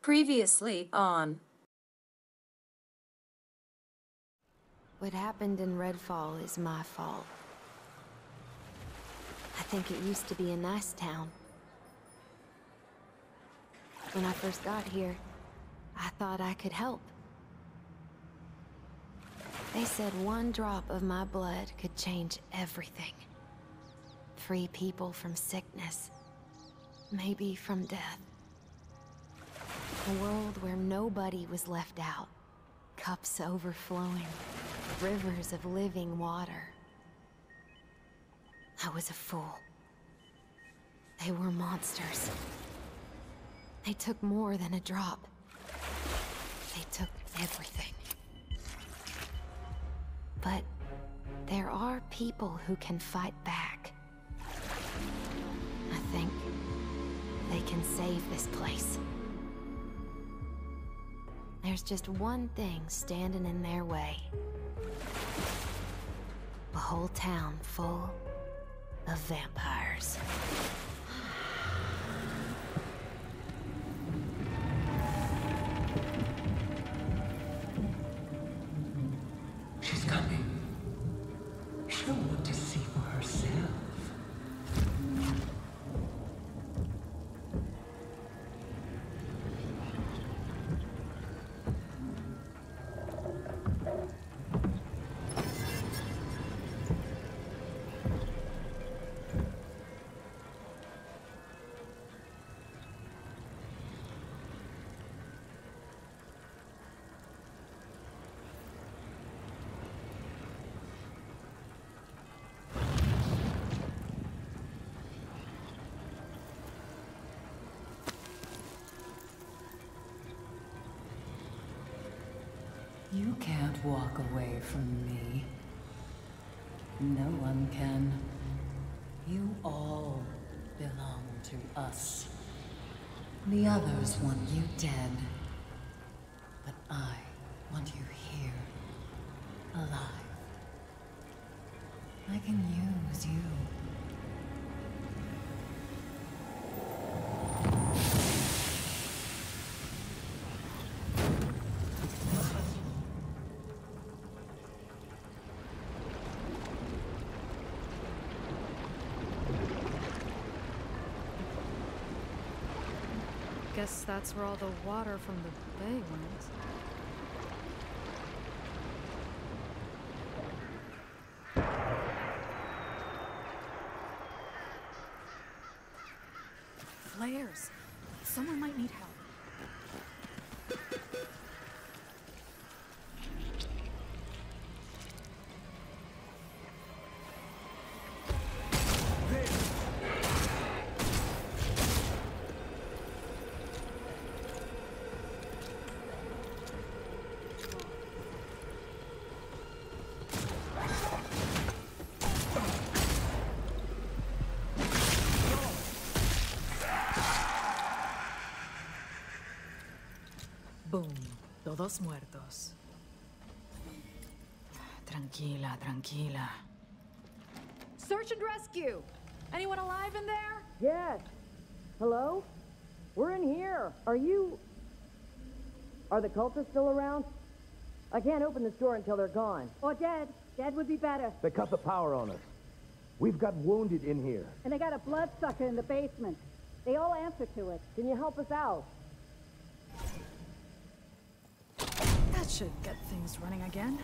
Previously on. What happened in Redfall is my fault. I think it used to be a nice town. When I first got here, I thought I could help. They said one drop of my blood could change everything. Free people from sickness. Maybe from death. A world where nobody was left out. Cups overflowing. Rivers of living water. I was a fool. They were monsters. They took more than a drop. They took everything. But there are people who can fight back. I think they can save this place. There's just one thing standing in their way. A whole town full of vampires. She's coming. She'll want to see for herself. You can't walk away from me. No one can. You all belong to us. The others want you dead. But I want you here, alive. I can use you. Guess that's where all the water from the bay went. Flares. Someone might need help. Boom. Todos muertos. Tranquila, tranquila. Search and rescue! Anyone alive in there? Yes. Hello? We're in here. Are the cultists still around? I can't open this door until they're gone. Or dead. Dead would be better. They cut the power on us. We've got wounded in here. And they got a bloodsucker in the basement. They all answer to it. Can you help us out? That should get things running again.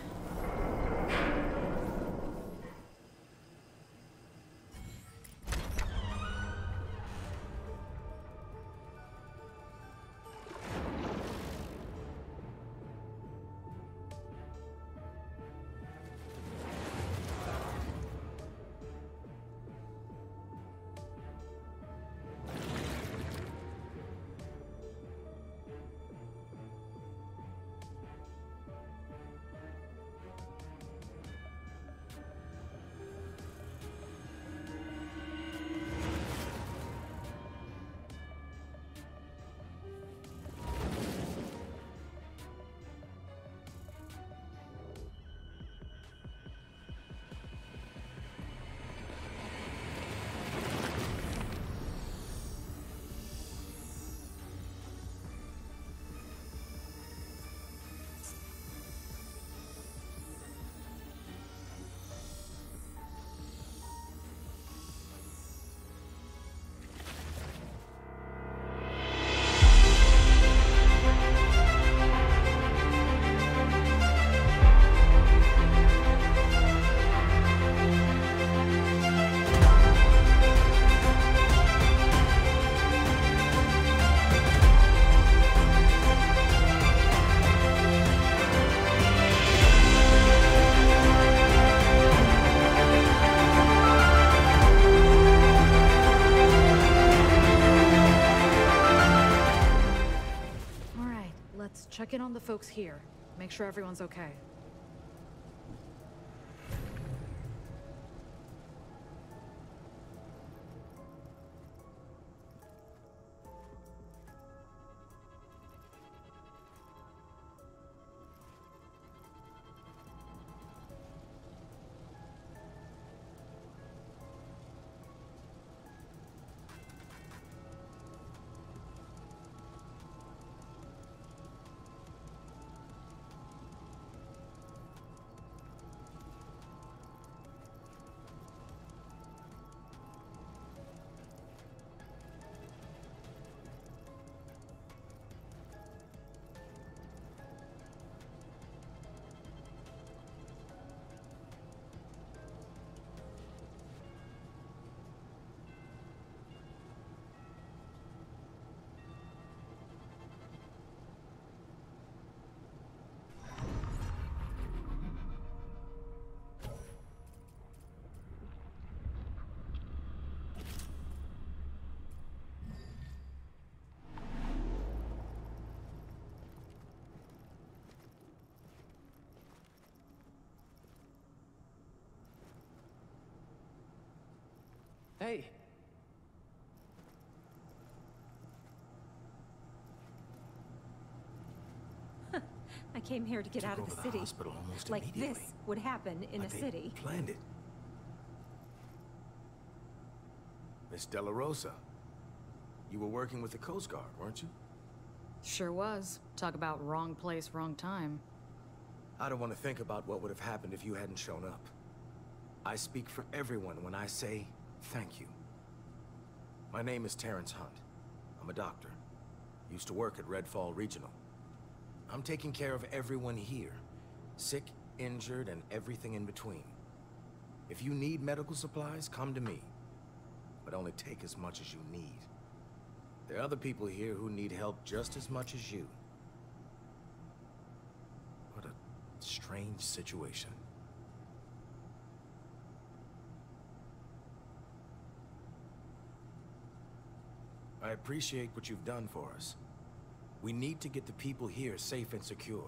Let's check in on the folks here. Make sure everyone's okay. Hey. I came here to get out of the city. Hospital almost Like immediately. this would happen in a city. Planned it. Miss Della Rosa, you were working with the Coast Guard, weren't you? Sure was. Talk about wrong place, wrong time. I don't want to think about what would have happened if you hadn't shown up. I speak for everyone when I say thank you. My name is Terrence Hunt. I'm a doctor. Used to work at Redfall Regional. I'm taking care of everyone here. Sick, injured, and everything in between. If you need medical supplies, come to me. But only take as much as you need. There are other people here who need help just as much as you. What a strange situation. I appreciate what you've done for us. We need to get the people here safe and secure.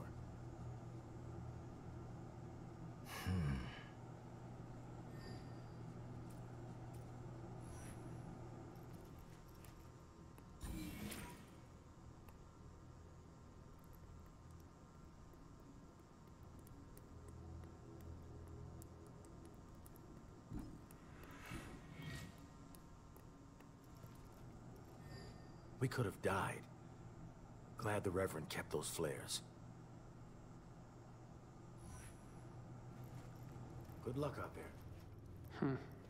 We could have died. Glad the Reverend kept those flares. Good luck out there.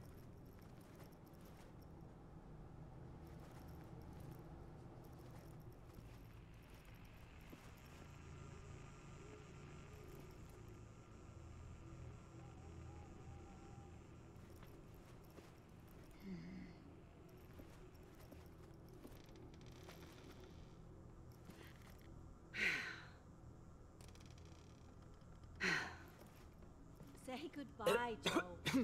Say goodbye, Joe.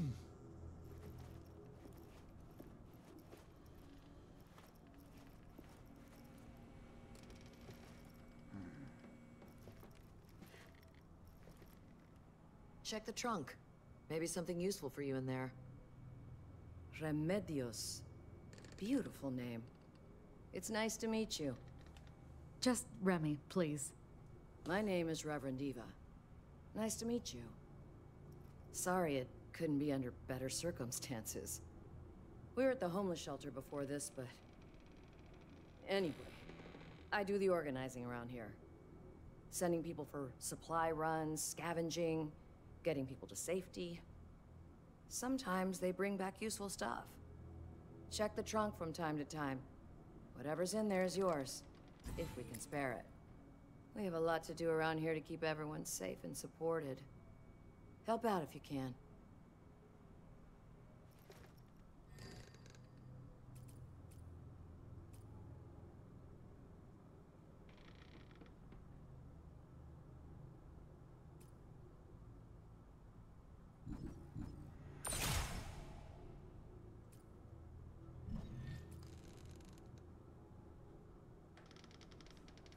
Check the trunk. Maybe something useful for you in there. Remedios. Beautiful name. It's nice to meet you. Just Remy, please. My name is Reverend Eva. Nice to meet you. Sorry it couldn't be under better circumstances. We were at the homeless shelter before this, but... Anyway, I do the organizing around here. Sending people for supply runs, scavenging, getting people to safety. Sometimes they bring back useful stuff. Check the trunk from time to time. Whatever's in there is yours, if we can spare it. We have a lot to do around here to keep everyone safe and supported. Help out if you can.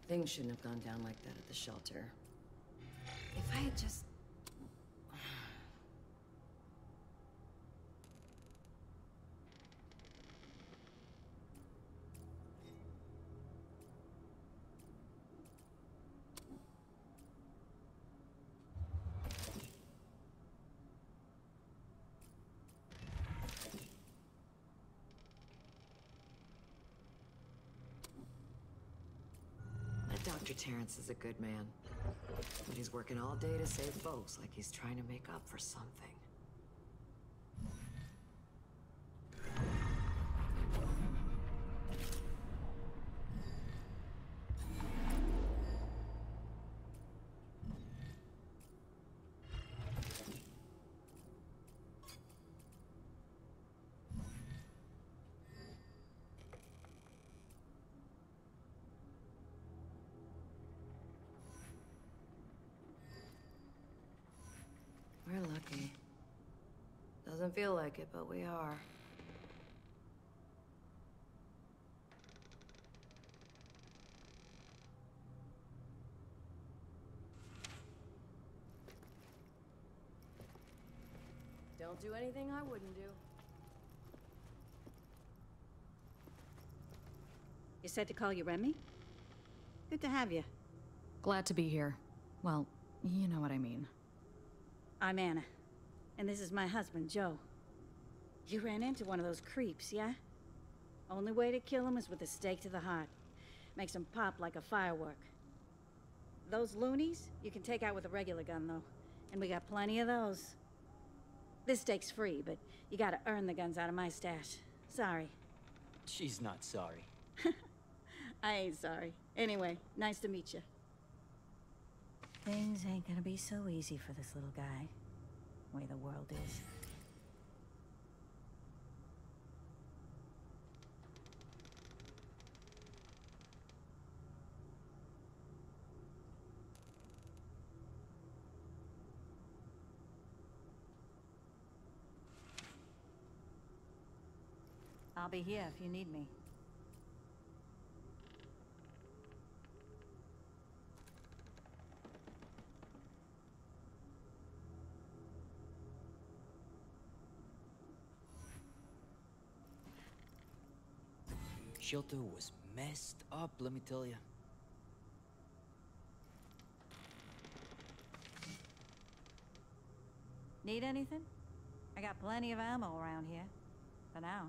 Things shouldn't have gone down like that at the shelter. If I had just... Dr. Terrence is a good man, but he's working all day to save folks like he's trying to make up for something. We're lucky. Doesn't feel like it, but we are. Don't do anything I wouldn't do. You said to call you Remy? Good to have you. Glad to be here. Well, you know what I mean. I'm Anna, and this is my husband, Joe. You ran into one of those creeps, yeah? Only way to kill him is with a stake to the heart. Makes him pop like a firework. Those loonies, you can take out with a regular gun, though. And we got plenty of those. This stake's free, but you gotta earn the guns out of my stash. Sorry. She's not sorry. I ain't sorry. Anyway, nice to meet you. Things ain't gonna be so easy for this little guy. Way the world is. I'll be here if you need me. Shelter was messed up, let me tell you. Need anything? I got plenty of ammo around here. For now.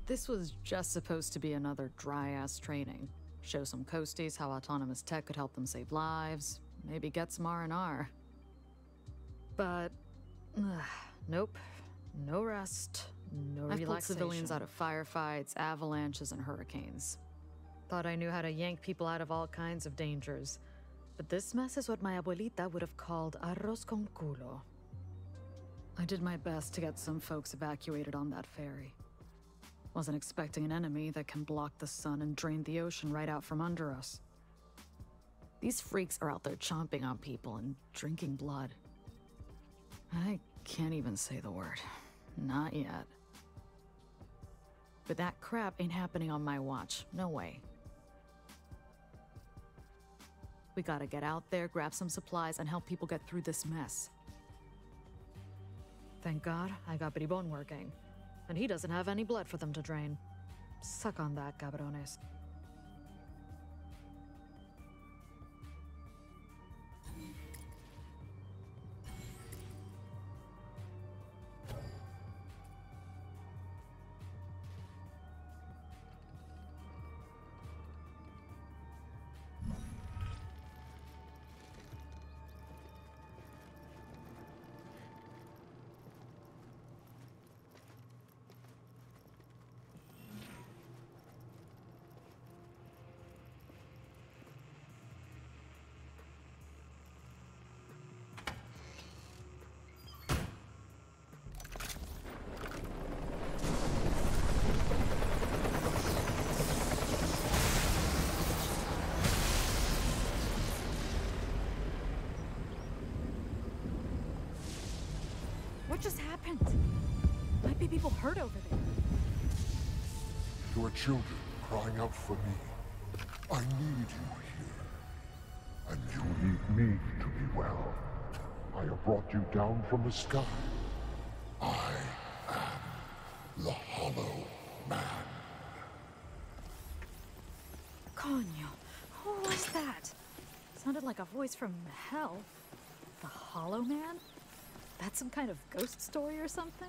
This was just supposed to be another dry-ass training. Show some coasties how autonomous tech could help them save lives, maybe get some R&R. But, nope. No rest, no relaxation. I've pulled civilians out of firefights, avalanches, and hurricanes. Thought I knew how to yank people out of all kinds of dangers. But this mess is what my abuelita would have called arroz con culo. I did my best to get some folks evacuated on that ferry. Wasn't expecting an enemy that can block the sun and drain the ocean right out from under us. These freaks are out there chomping on people and drinking blood. I can't even say the word. Not yet. But that crap ain't happening on my watch. No way. We gotta get out there, grab some supplies, and help people get through this mess. Thank God I got Bribón working. And he doesn't have any blood for them to drain. Suck on that, cabrones. What just happened? Might be people hurt over there. Your children crying out for me. I need you here. And you need me to be well. I have brought you down from the sky. I am the Hollow Man. Coño, who was that? Sounded like a voice from hell. The Hollow Man? That's some kind of ghost story or something?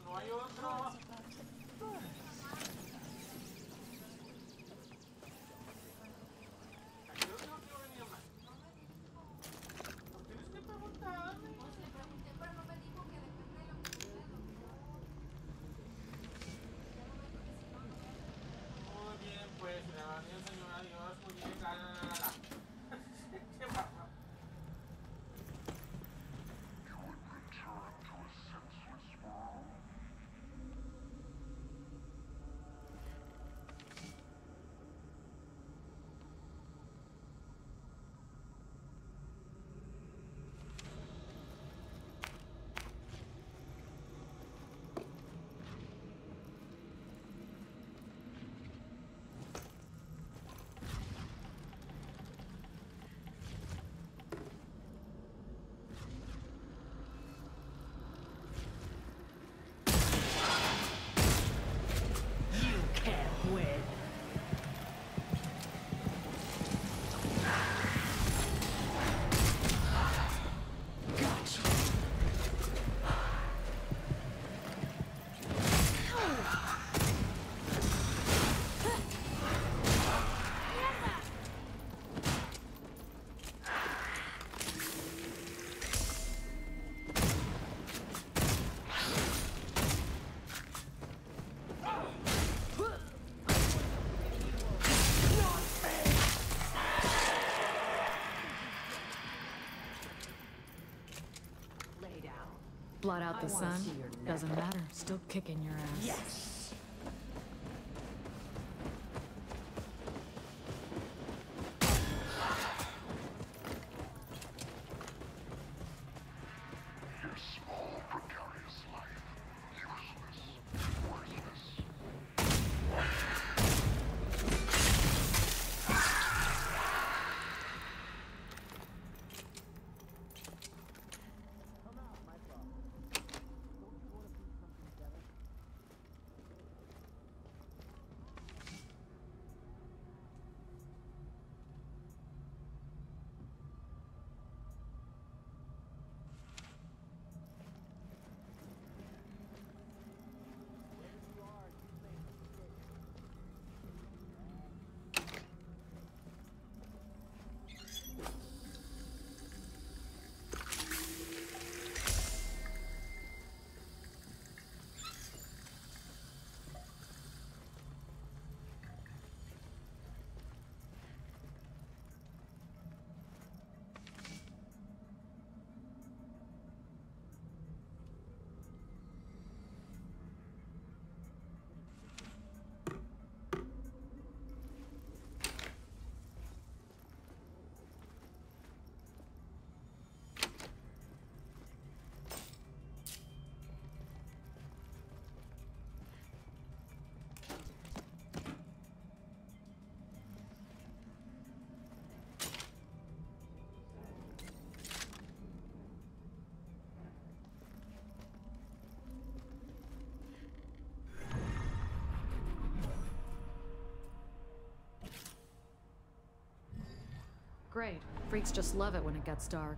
Blot out the sun. Doesn't matter. Still kicking your ass. Yes. Your small, precarious life. Useless. Worthless. Great. Freaks just love it when it gets dark.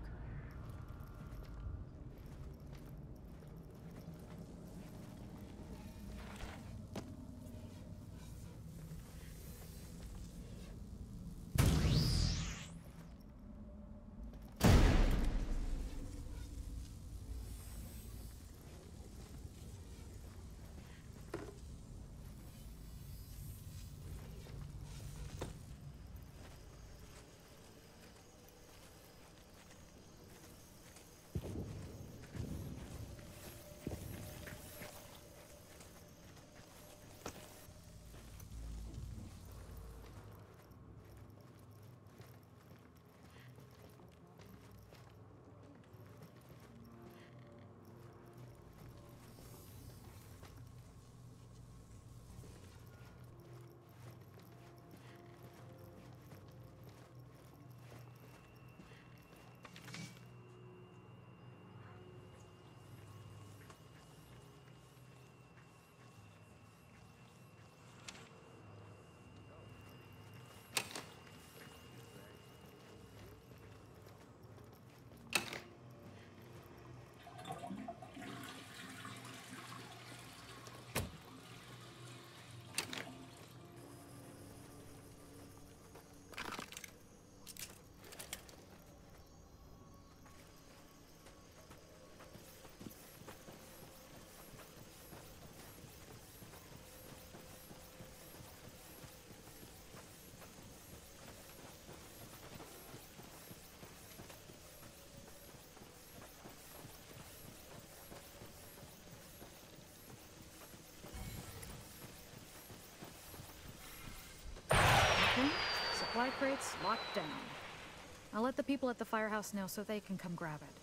Supply crates locked down. I'll let the people at the firehouse know so they can come grab it.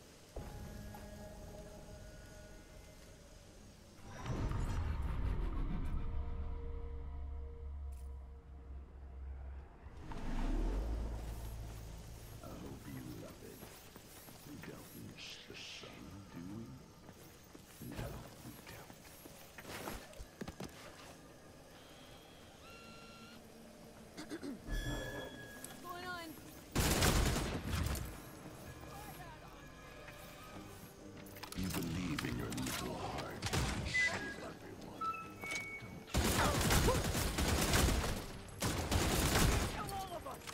You believe in your little heart and save everyone. Kill all of us!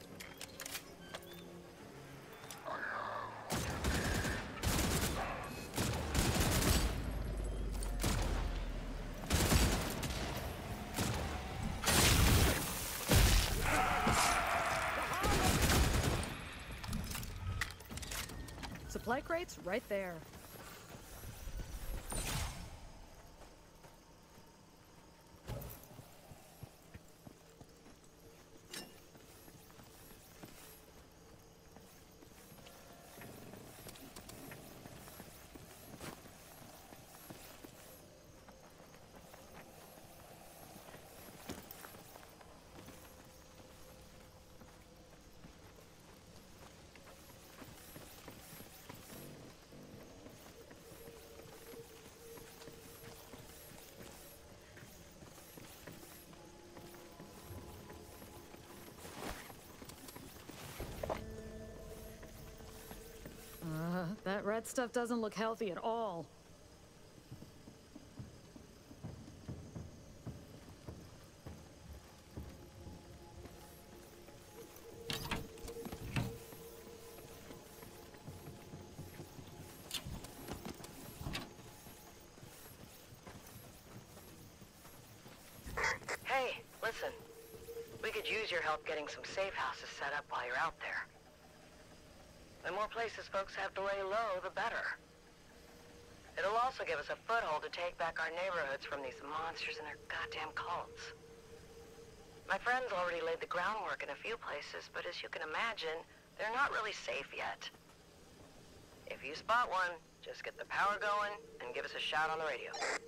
Supply crates right there. That red stuff doesn't look healthy at all. Hey, listen. We could use your help getting some safe houses set up while you're out there. The more places folks have to lay low, the better. It'll also give us a foothold to take back our neighborhoods from these monsters and their goddamn cults. My friends already laid the groundwork in a few places, but as you can imagine, they're not really safe yet. If you spot one, just get the power going and give us a shout on the radio.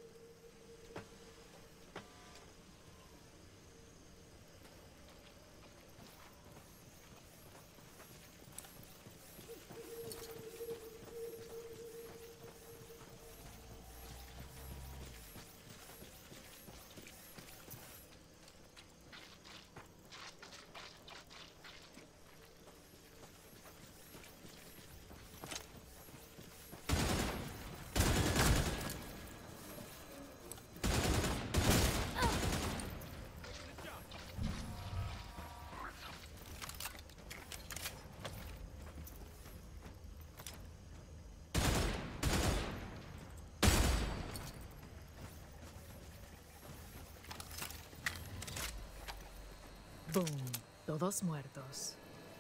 Boom. Todos muertos.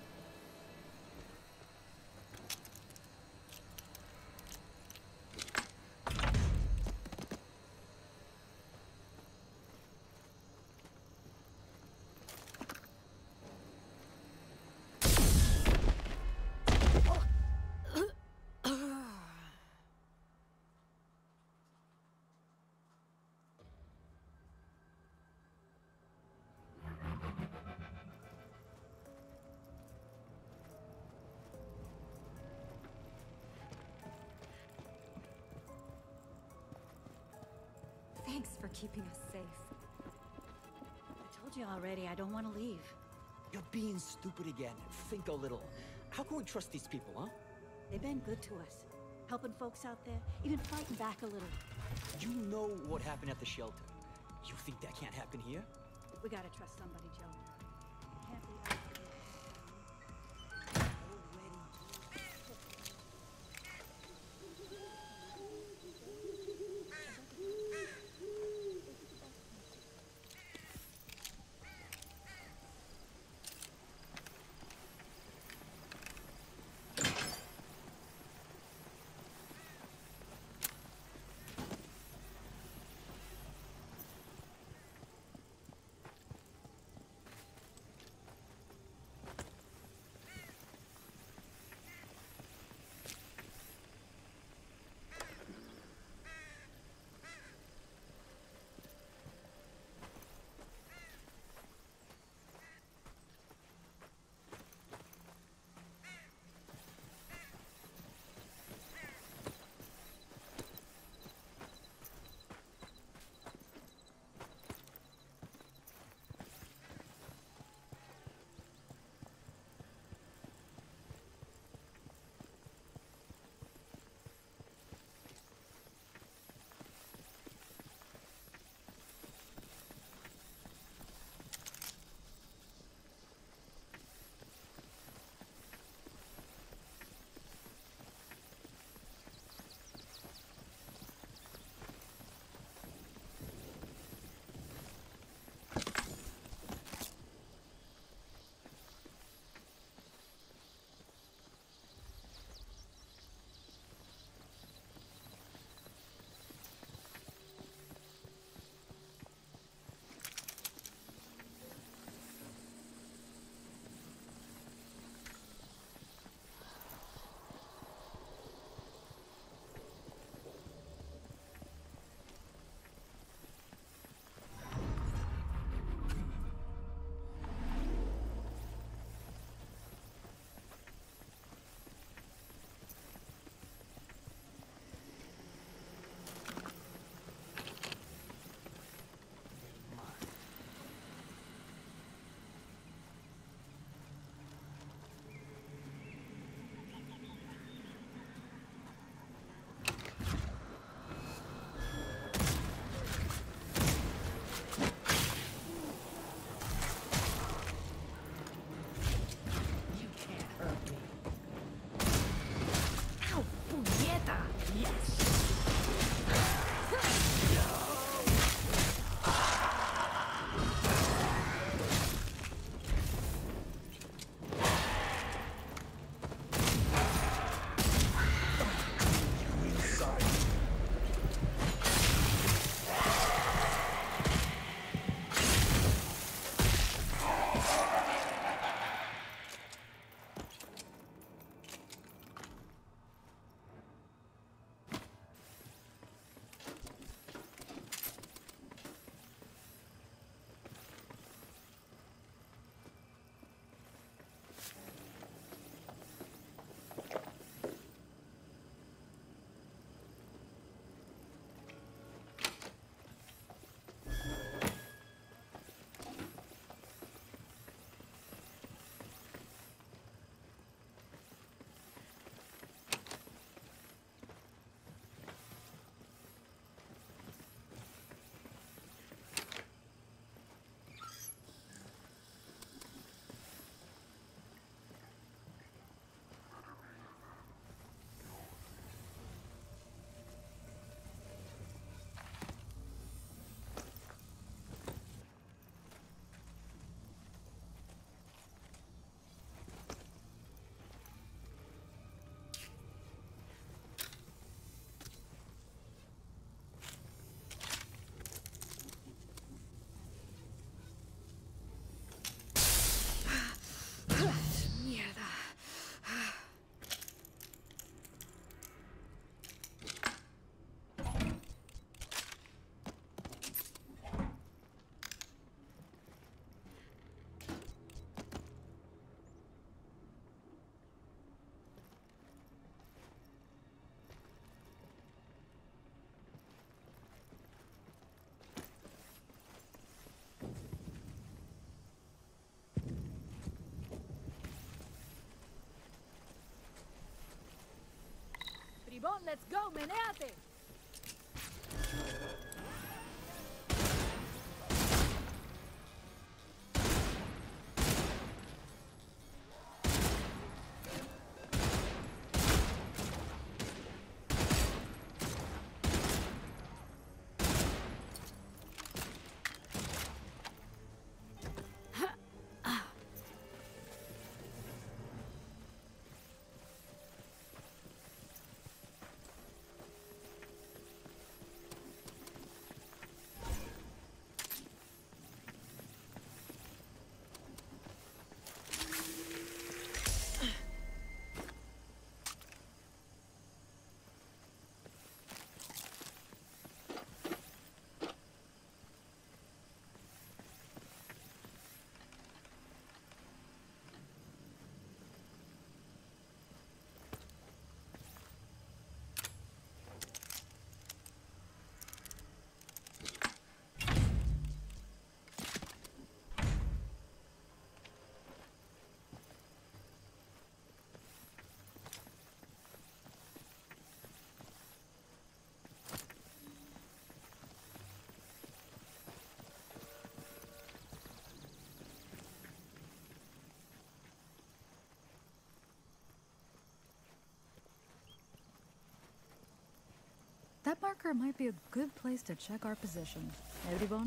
Thanks for keeping us safe. I told you already, I don't want to leave. You're being stupid again. Think a little. How can we trust these people, huh? They've been good to us. Helping folks out there, even fighting back a little. You know what happened at the shelter. You think that can't happen here? We gotta trust somebody, Joe. Can't be Let's go, meneate! That marker might be a good place to check our position. Everyone?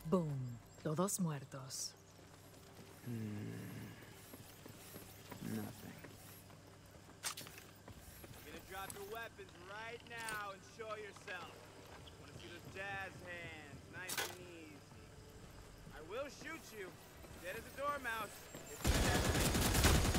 Boom. Todos muertos. Nothing. You're gonna drop your weapons right now and show yourself. Wanna see those jazz hands, nice and easy. I will shoot you, dead as a dormouse. If you test me.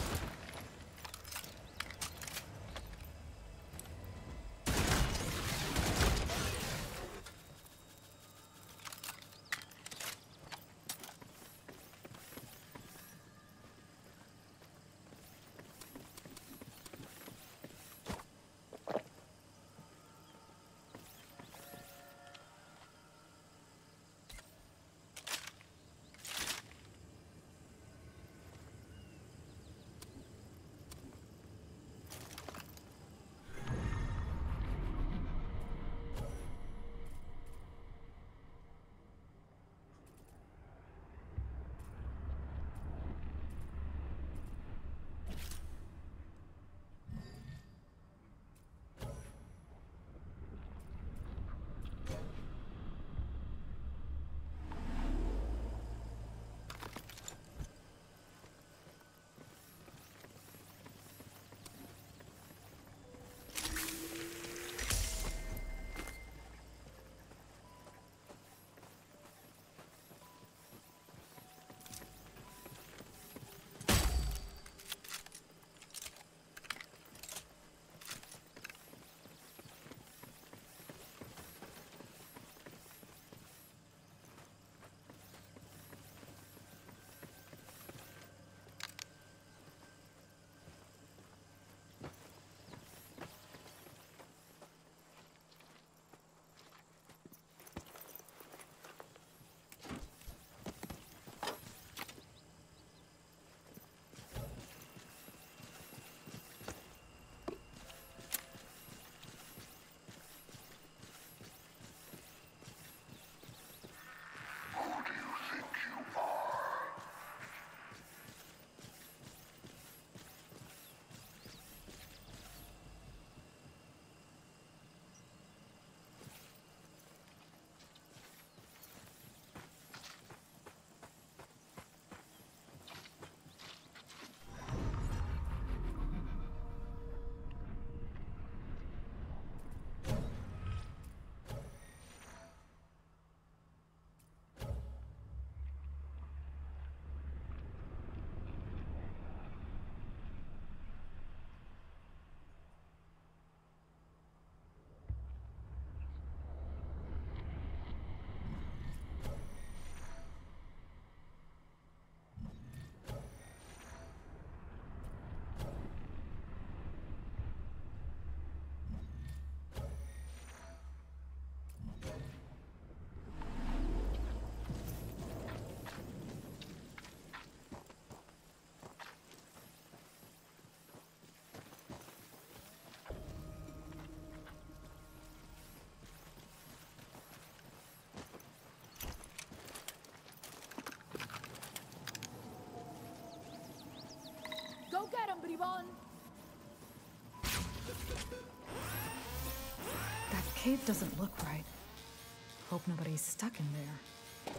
Go get him, bribon! That cave doesn't look right. Hope nobody's stuck in there.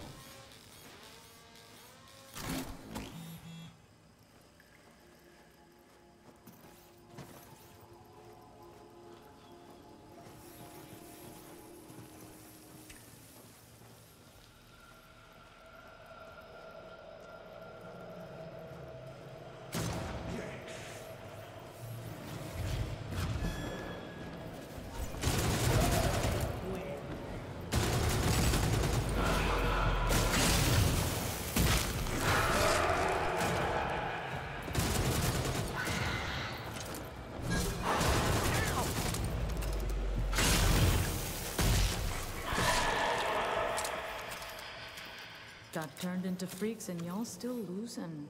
Got turned into freaks and y'all still losing.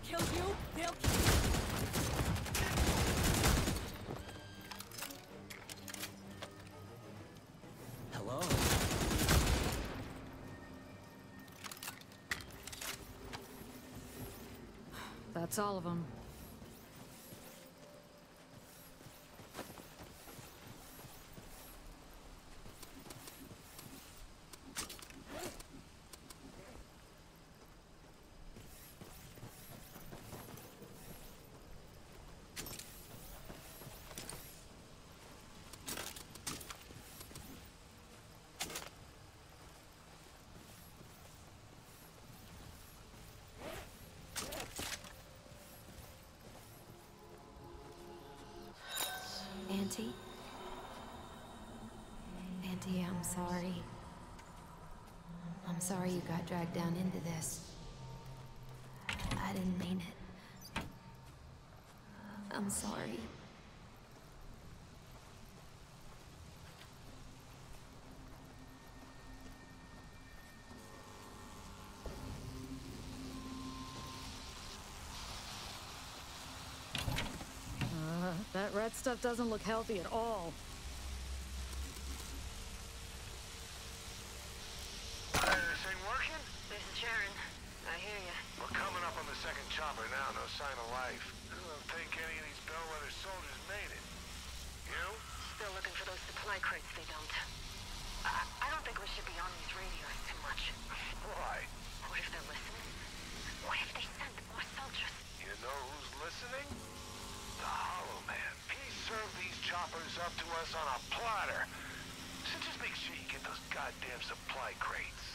kill you, they'll kill you. Hello? That's all of them. Auntie? Auntie, I'm sorry. I'm sorry you got dragged down into this. I didn't mean it. I'm sorry. That red stuff doesn't look healthy at all. This ain't working? This is Sharon. I hear you. We're coming up on the second chopper now, no sign of life. I don't think any of these Bellwether soldiers made it. You? Still looking for those supply crates they dumped. I don't think we should be on these radios too much. Why? What if they're listening? What if they send more soldiers? You know who's listening? The Hollow Man. He served these choppers up to us on a platter. So just make sure you get those goddamn supply crates.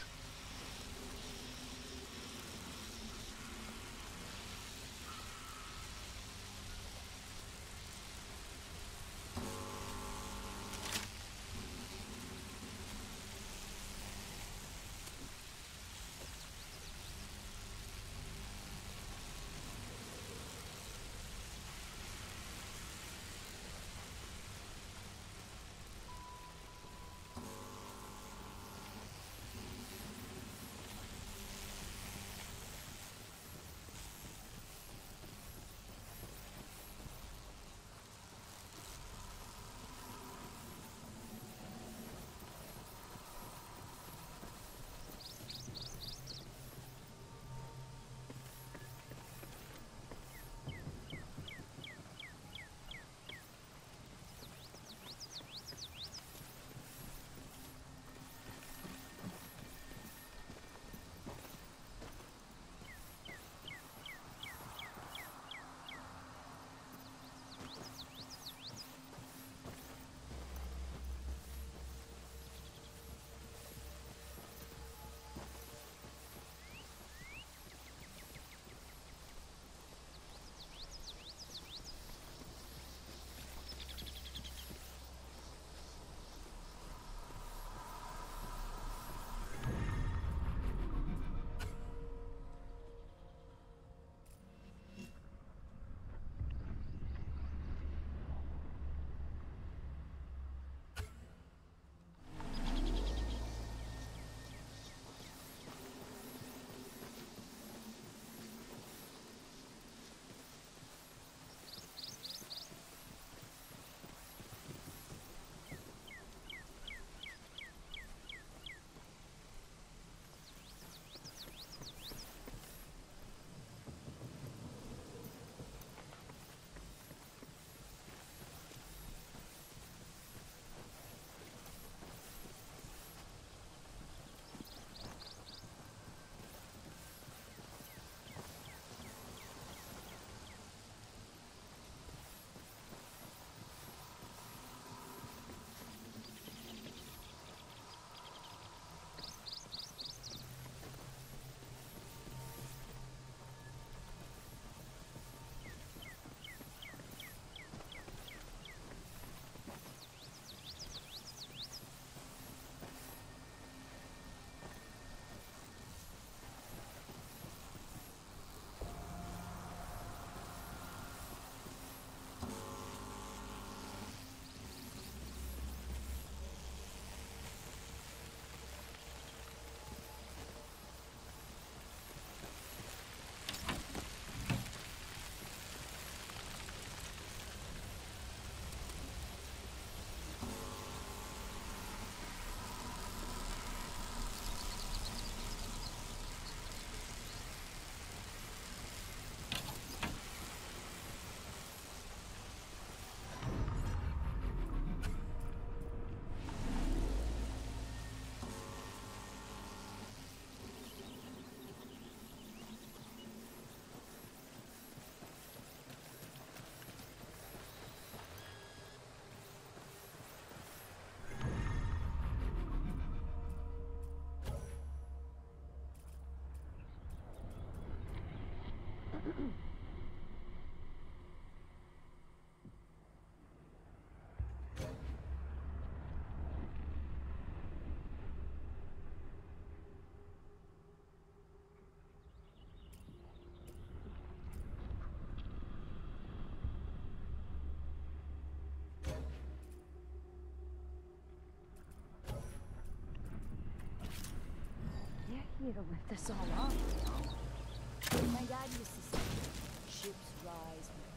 here to lift us all up. My dad used to say, ships rise with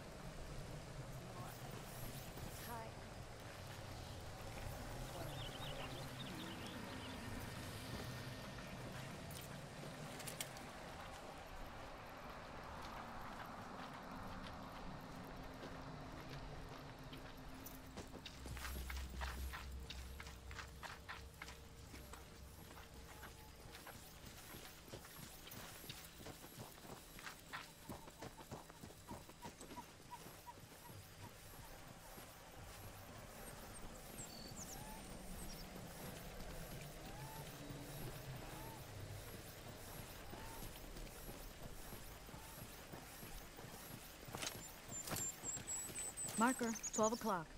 tide. Marker, 12 o'clock.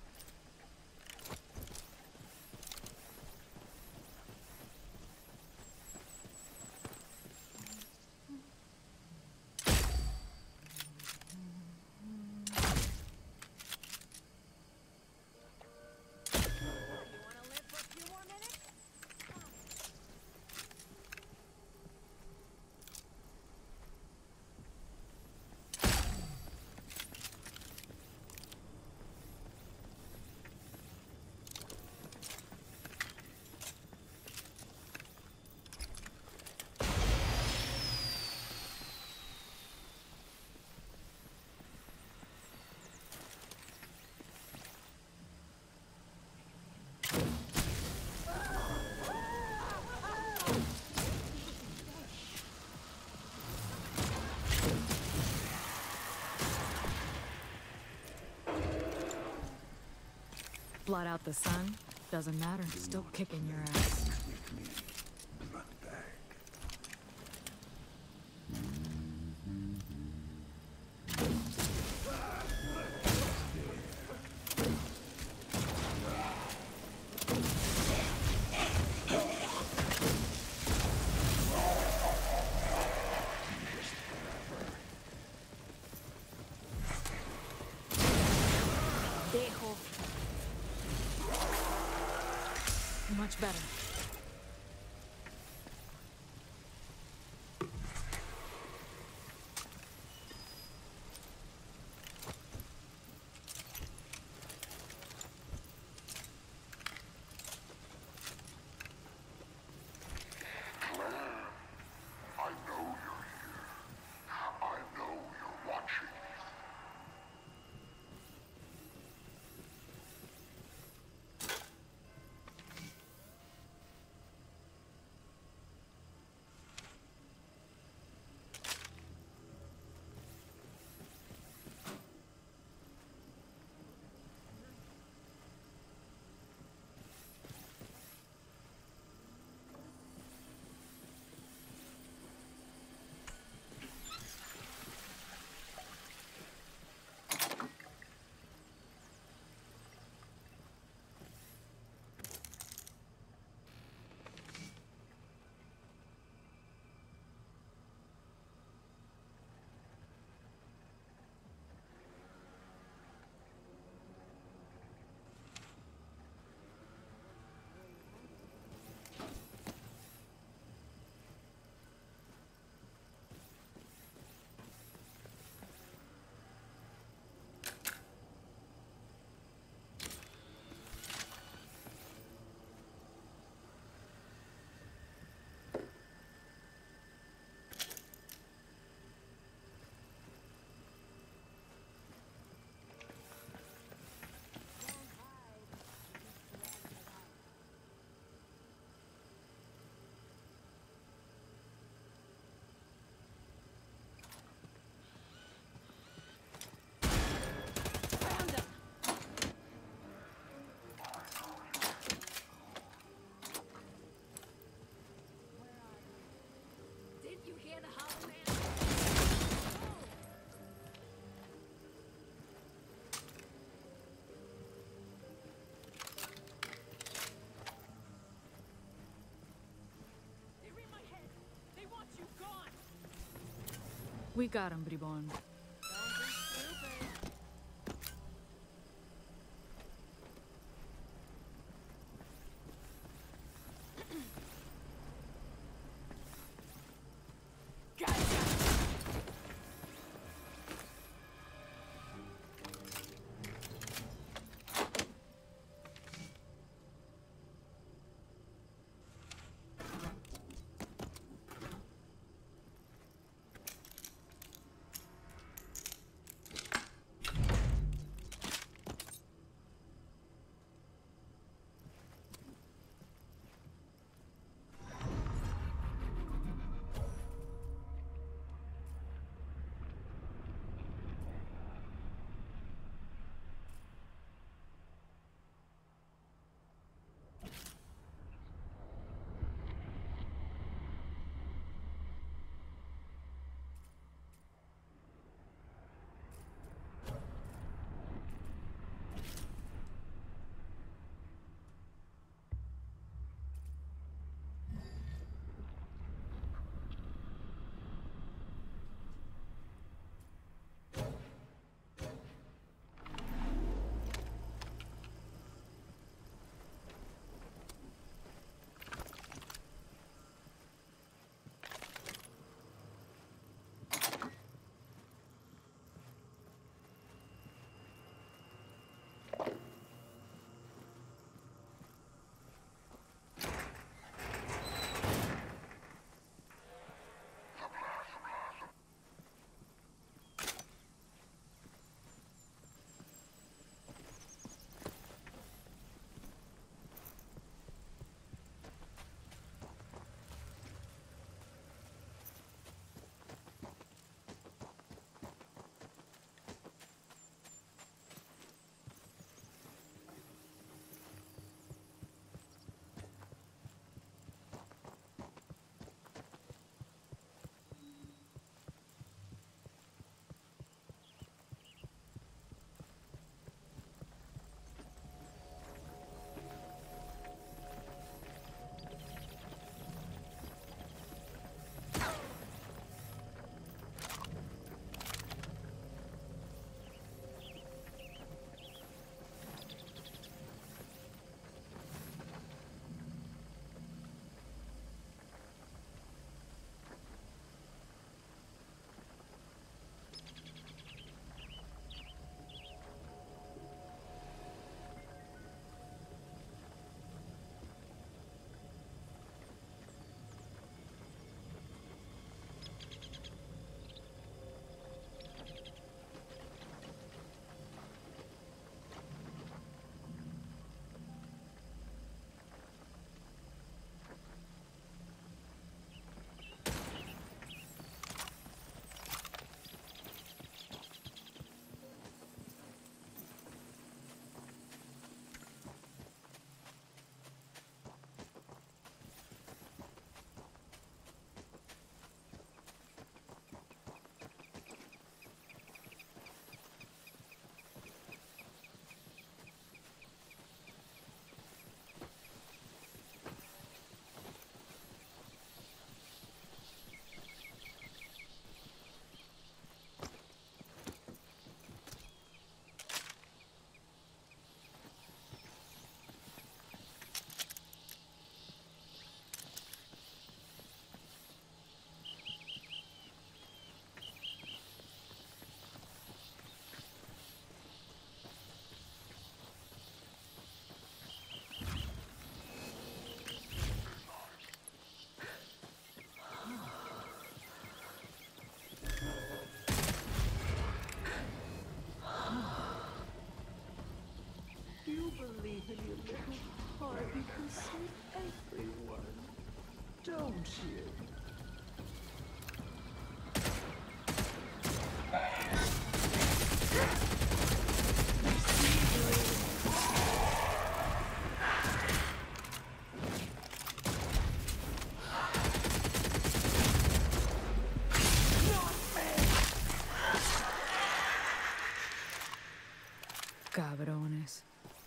Blot out the sun, doesn't matter, still kicking your ass. Much better. We got him, Bribon. around here. Cabrones.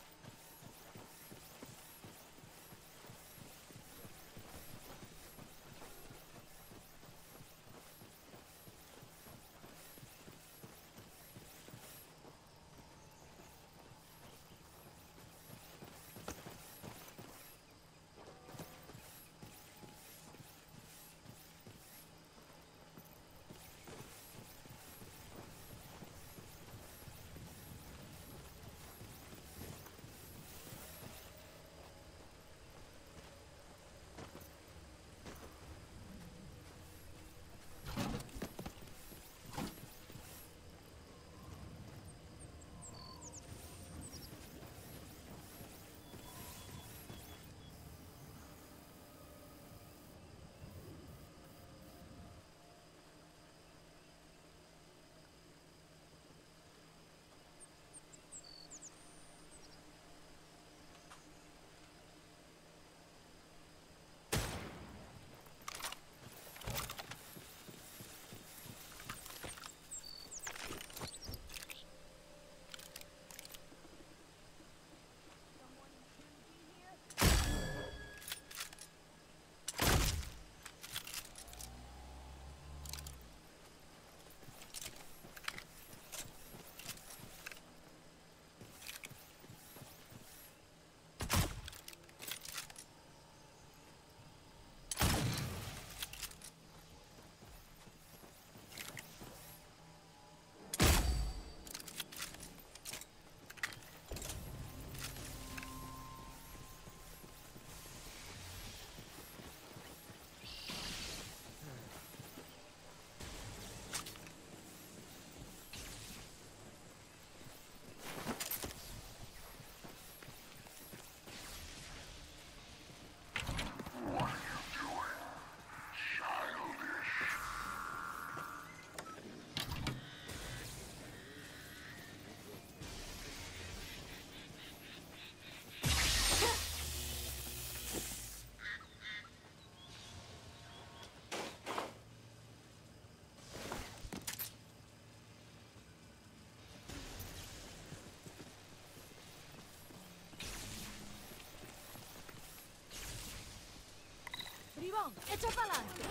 Bribón, echa pa'lante.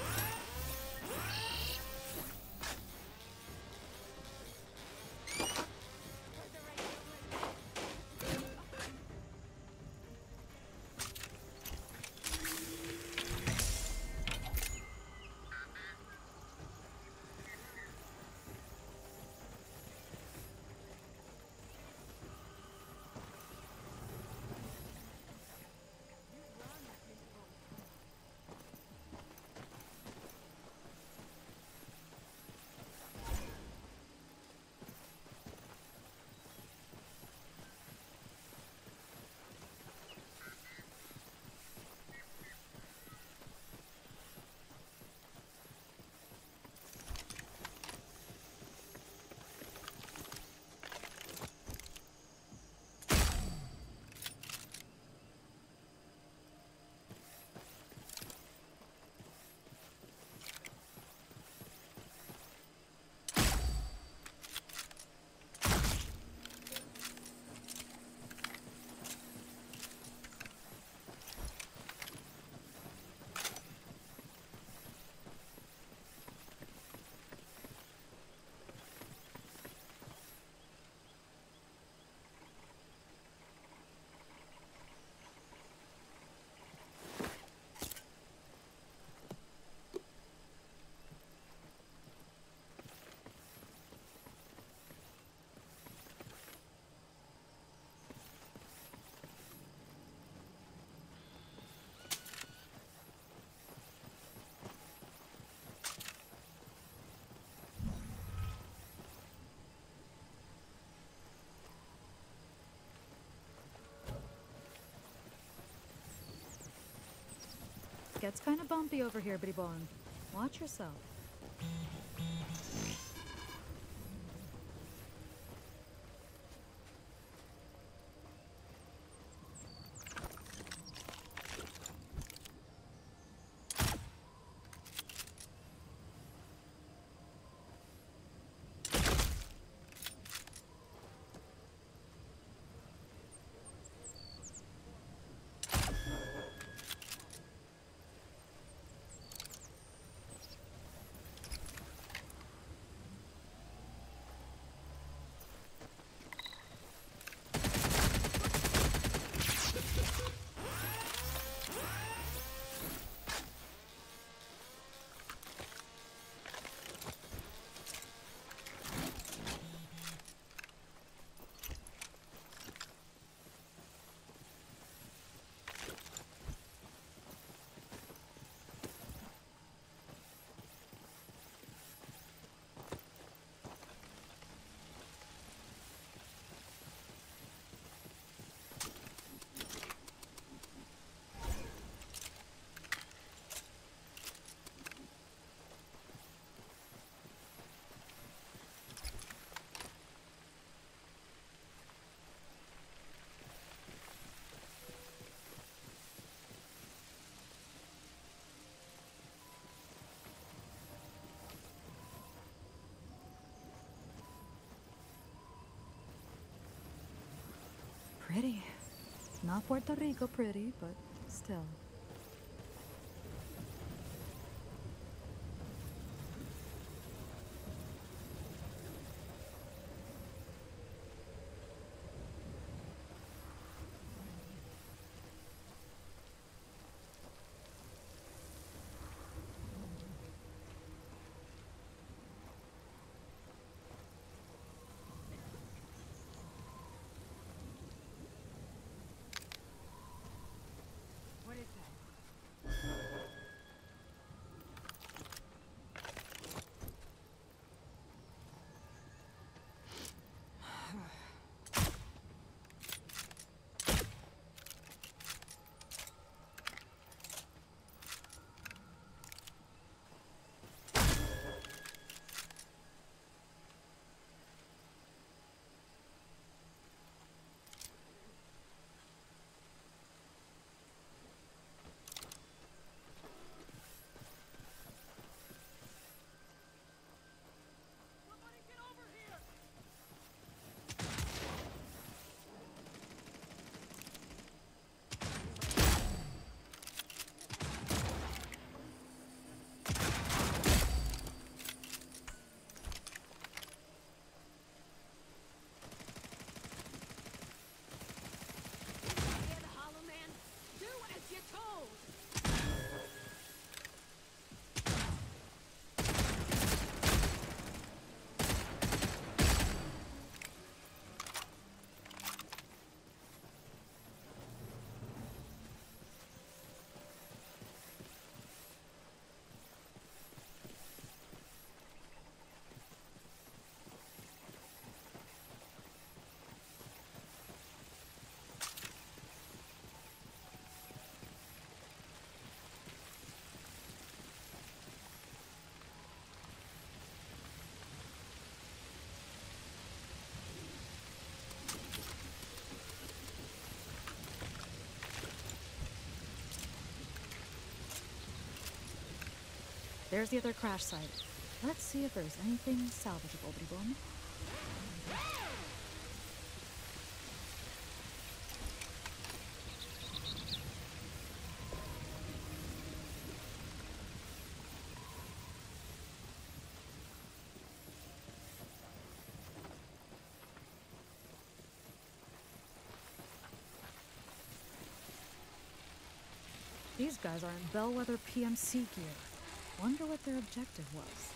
Gets kind of bumpy over here, Bitty Bon. Watch yourself. Pretty. Not Puerto Rico pretty, but still. There's the other crash site. Let's see if there's anything salvageable, Bitty Bon. These guys are in Bellwether PMC gear. Wonder what their objective was.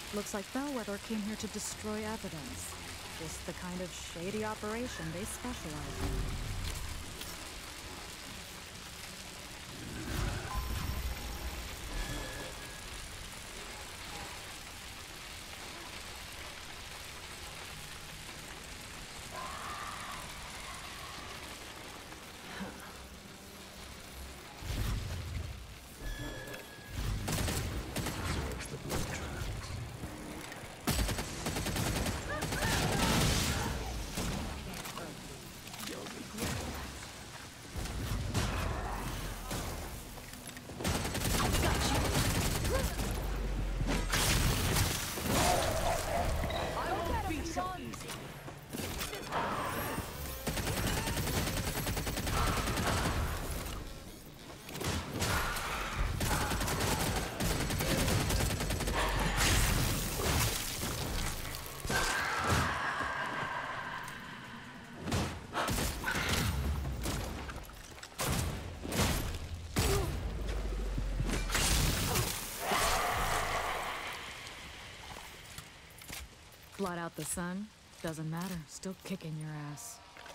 Looks like Bellwether came here to destroy evidence. Just the kind of shady operation they specialize in. Blot out the sun? Doesn't matter. Still kicking your ass.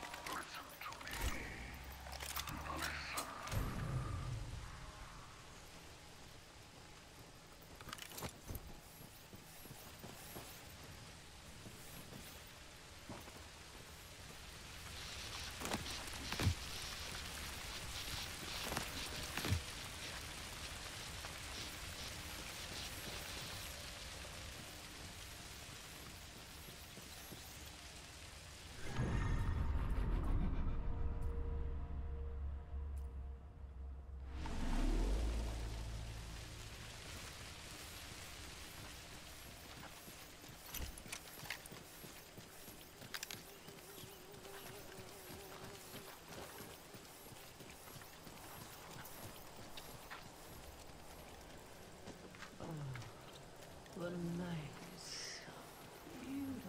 The night is so beautiful.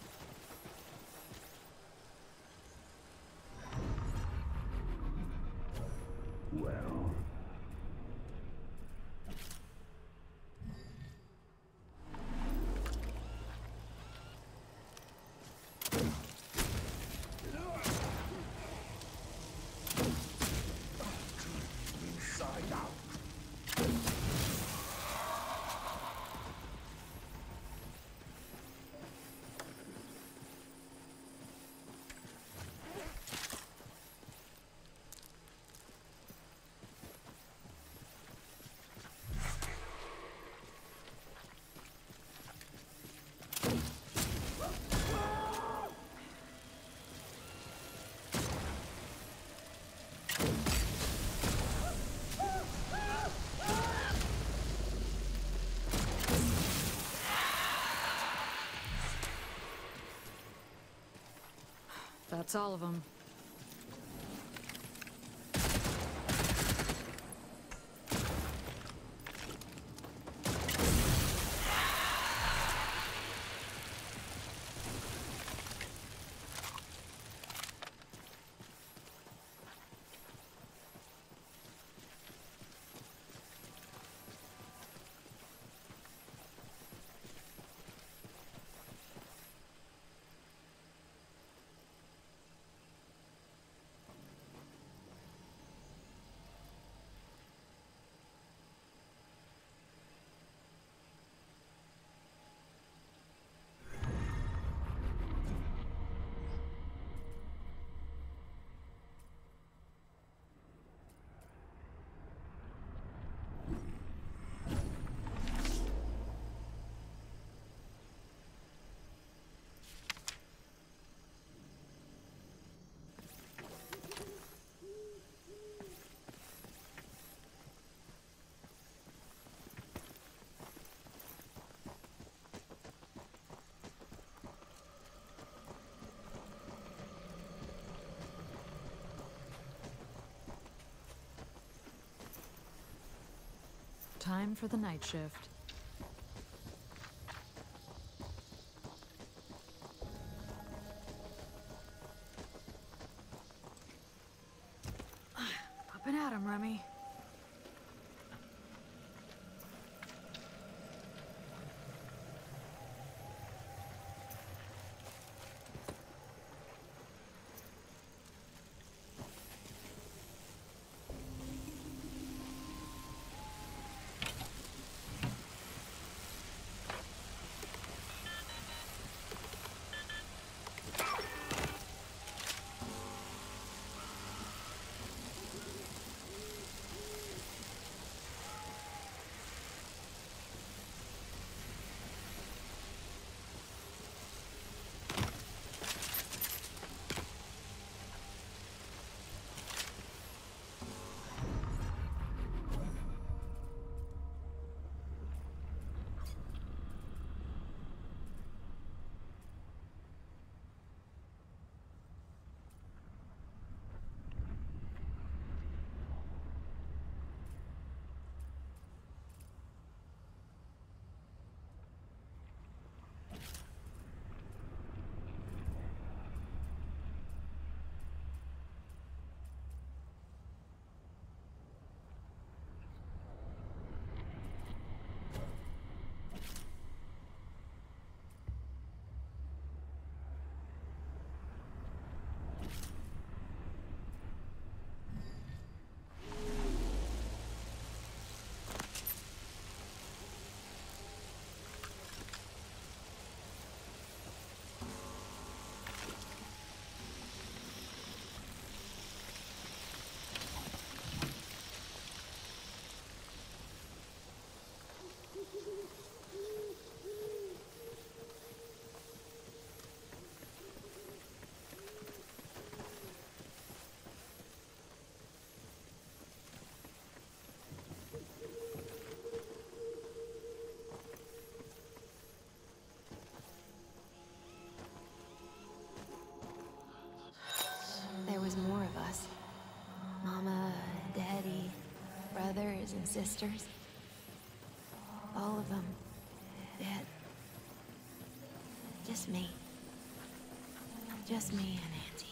Well. Inside out. That's all of them. Time for the night shift. Up and at 'em, Remy. and sisters. All of them dead. Just me. Just me and Auntie.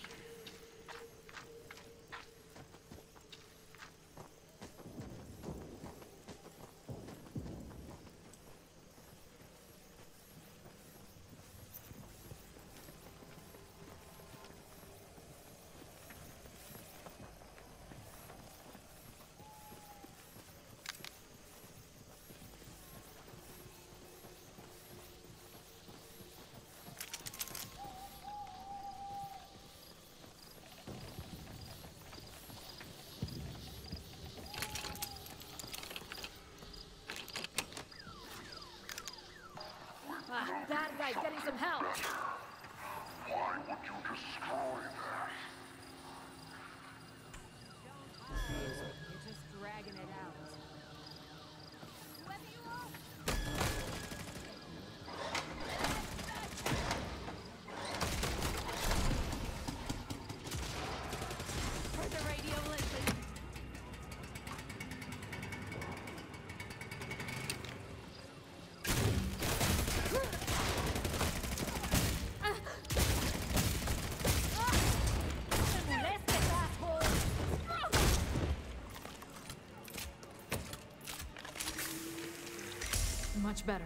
Bad guy getting some help! Why would you destroy that? You're just dragging it out. Whoever you are! Heard the radio listen. Much better.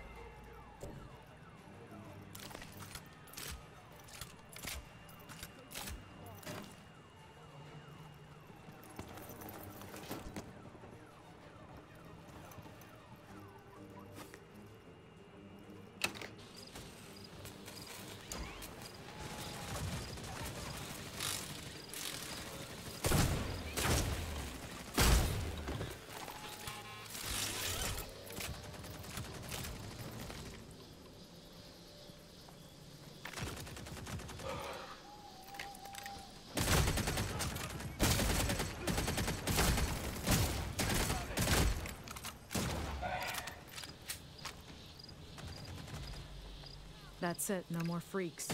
That's it, no more freaks.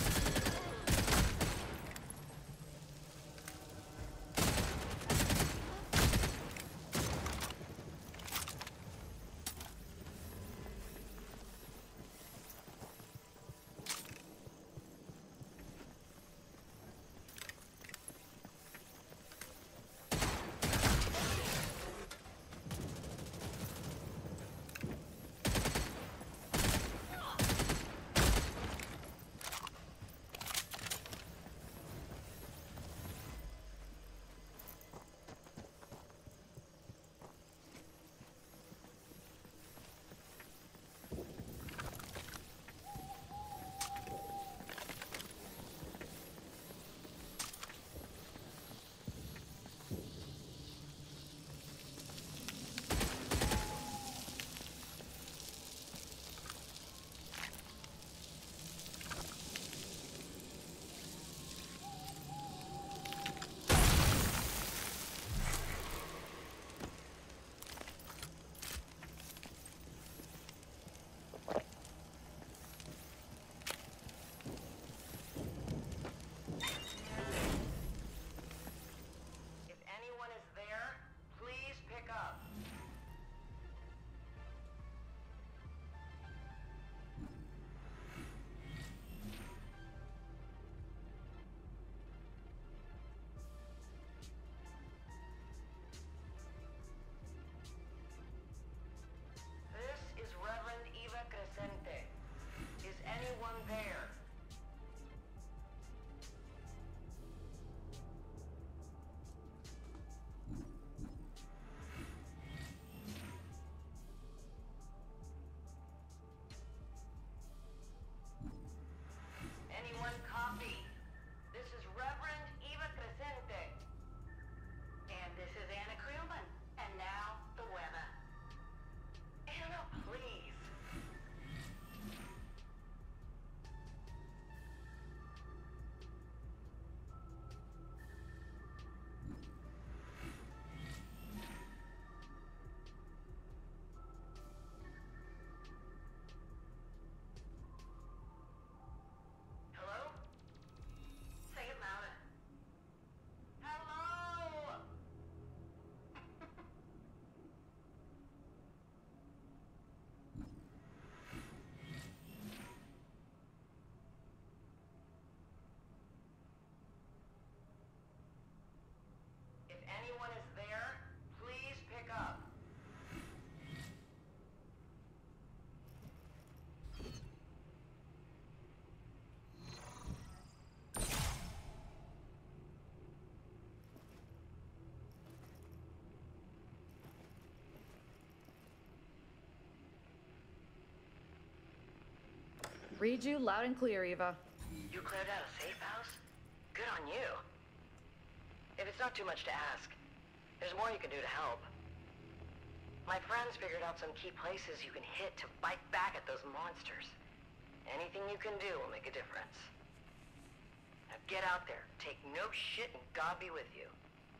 Read you loud and clear, Eva. You cleared out a safe house? Good on you. If it's not too much to ask, there's more you can do to help. My friends figured out some key places you can hit to fight back at those monsters. Anything you can do will make a difference. Now get out there, take no shit, and God be with you.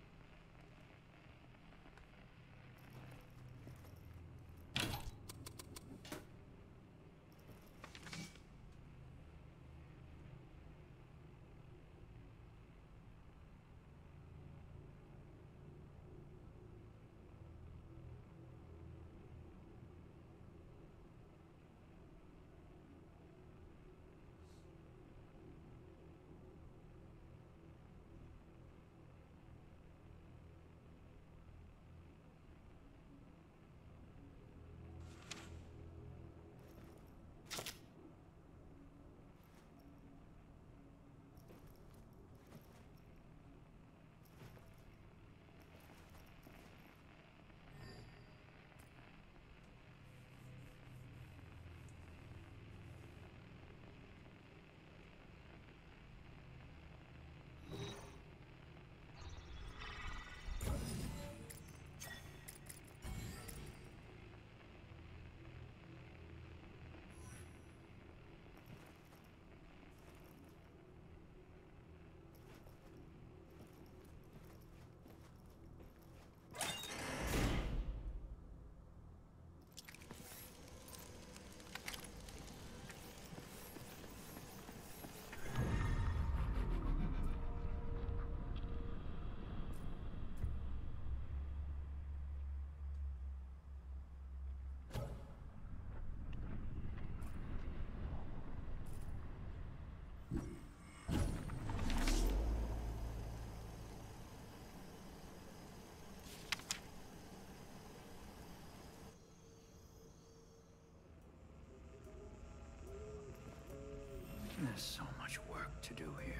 There's so much work to do here.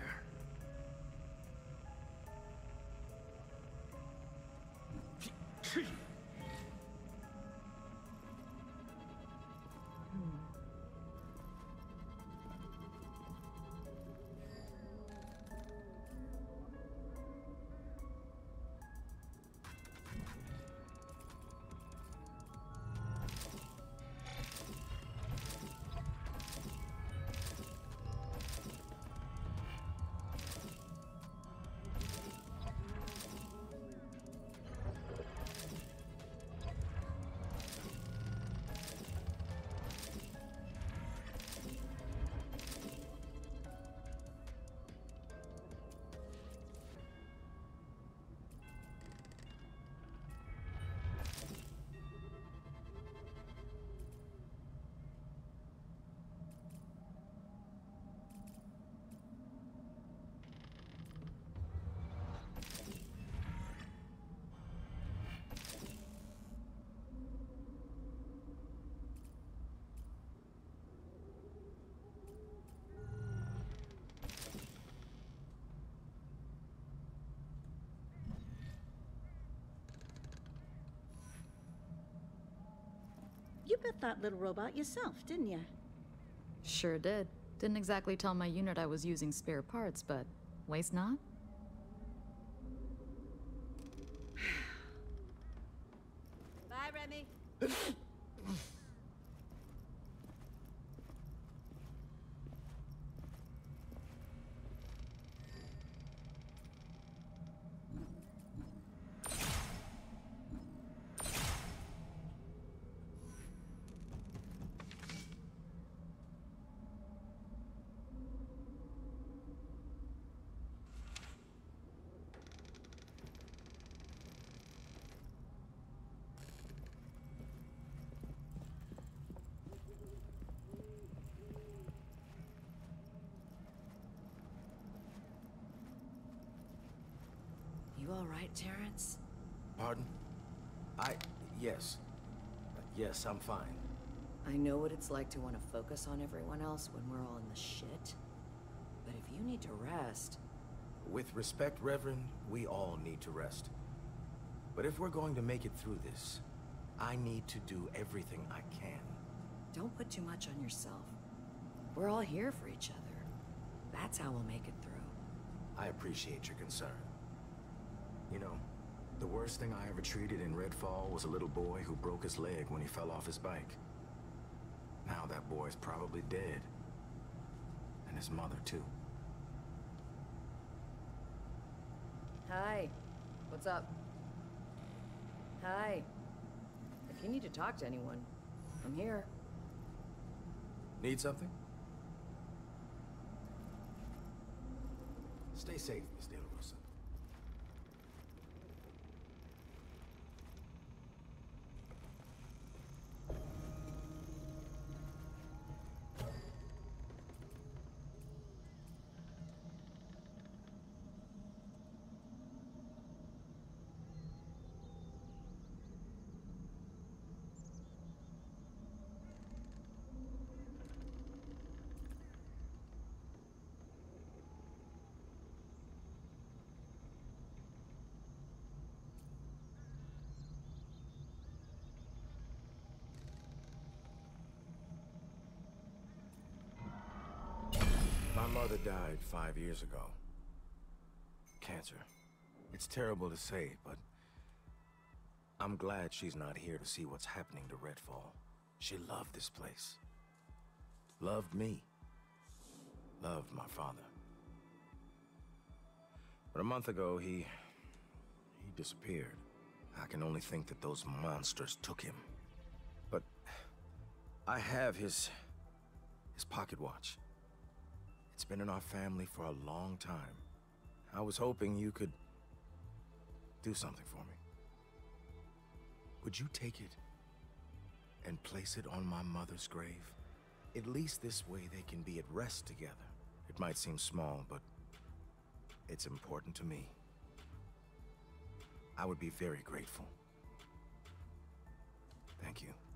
You built that little robot yourself, didn't you? Sure did. Didn't exactly tell my unit I was using spare parts, but waste not? Bye, Remy. You all right, Terrence? Pardon? Yes. Yes, I'm fine. I know what it's like to want to focus on everyone else when we're all in the shit. But if you need to rest... With respect, Reverend, we all need to rest. But if we're going to make it through this, I need to do everything I can. Don't put too much on yourself. We're all here for each other. That's how we'll make it through. I appreciate your concern. You know, the worst thing I ever treated in Redfall was a little boy who broke his leg when he fell off his bike. Now that boy's probably dead. And his mother, too. Hi. What's up? Hi. If you need to talk to anyone, I'm here. Need something? Stay safe, Miss De La Rosa. My mother died 5 years ago. Cancer. It's terrible to say, but I'm glad she's not here to see what's happening to Redfall. She loved this place. Loved me. Loved my father. But a month ago, he disappeared. I can only think that those monsters took him. But I have his pocket watch. It's been in our family for a long time. I was hoping you could do something for me. Would you take it and place it on my mother's grave? At least this way they can be at rest together. It might seem small, but it's important to me. I would be very grateful. Thank you.